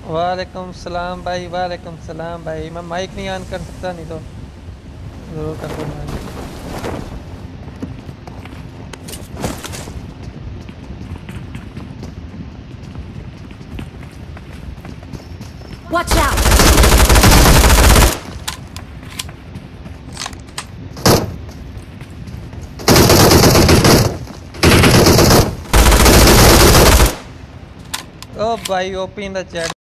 वालेकुम सलाम भाई, वालेकुम सलाम भाई। मैं माइक नहीं ऑन कर सकता, नहीं तो जरूर कर दूंगा। Watch out! ओ भाई, ओपी इन द चैट।